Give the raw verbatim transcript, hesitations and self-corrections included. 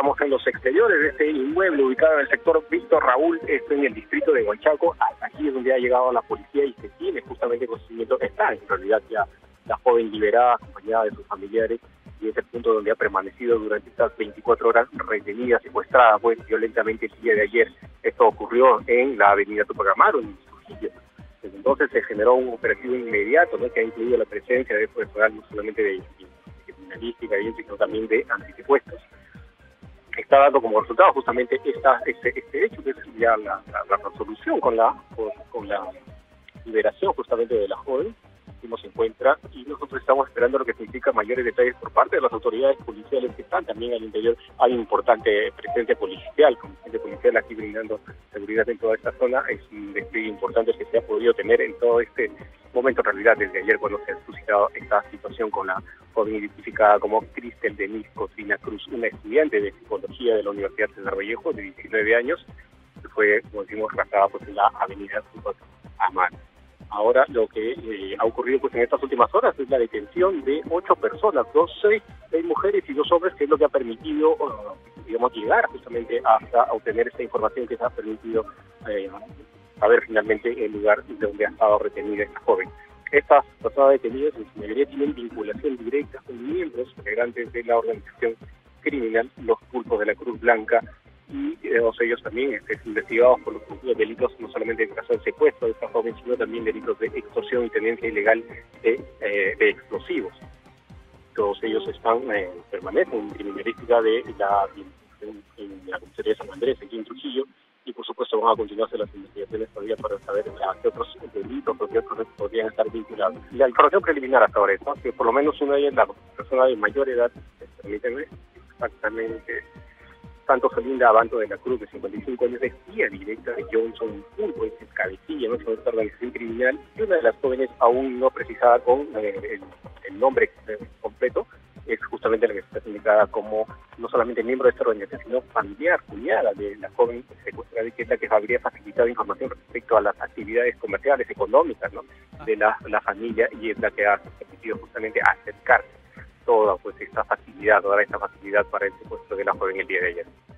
Estamos en los exteriores de este inmueble ubicado en el sector Víctor Raúl, esto en el distrito de Huanchaco. Hasta aquí es donde ha llegado la policía y se tiene justamente conocimiento que está en realidad ya la joven liberada acompañada de sus familiares, y es el punto donde ha permanecido durante estas veinticuatro horas retenida, secuestrada pues violentamente el día de ayer. Esto ocurrió en la avenida Tupac Amaru, en Trujillo. Desde entonces se generó un operativo inmediato, ¿no?, que ha incluido la presencia de personal no solamente de criminalística, sino también de antisecuestros. Está dando como resultado justamente esta, este, este hecho, que es ya la, la, la resolución con la, con, con la liberación justamente de la joven, cómo se encuentra, y nosotros estamos esperando lo que significa mayores detalles por parte de las autoridades policiales que están también al interior. Hay importante presencia policial, presencia policial aquí brindando seguridad en toda esta zona. Es un despliegue importante que se ha podido tener en todo este momento, en realidad desde ayer, cuando se ha suscitado esta situación con la joven identificada como Cristel Denise Cocina Cruz, una estudiante de psicología de la Universidad César Vallejo de diecinueve años, que fue, como decimos, raptada pues, en la avenida Tupac Amaru. Ahora lo que eh, ha ocurrido pues en estas últimas horas es la detención de ocho personas, dos, seis, seis mujeres y dos hombres, que es lo que ha permitido, uh, digamos, llegar justamente hasta obtener esta información que se ha permitido eh, saber finalmente el lugar donde ha estado retenida esta joven. Estas personas detenidas en su mayoría tienen vinculación directa con miembros integrantes de la organización criminal Los Pulpos de la Cruz Blanca, y todos ellos también estén investigados por los delitos, no solamente en caso de secuestro de esta joven, sino también delitos de extorsión y tenencia ilegal de, eh, de explosivos. Todos ellos están eh, permanecen en criminalística de la, en, en la comisaría de San Andrés, aquí en Trujillo, y por supuesto van a continuarse las investigaciones todavía para saber a qué otros delitos o qué otros podrían estar vinculados. La información preliminar hasta ahora es, ¿no?, que por lo menos una de ellas, la persona de mayor edad, permítanme, exactamente, Santos Olinda Abanto de la Cruz, de cincuenta y cinco años, es tía directa de Johnson Pulpo, es cabecilla, ¿no?, de esta organización criminal, y una de las jóvenes aún no precisada con eh, el, el nombre completo, es justamente la que está indicada como no solamente miembro de esta organización, sino familiar, cuñada de la joven secuestrada, que es la que habría facilitado información respecto a las actividades comerciales, económicas, ¿no?, de la, la familia, y es la que ha permitido justamente acercarse toda pues esta facilidad, toda esta facilidad para el secuestro de la joven el día de ayer.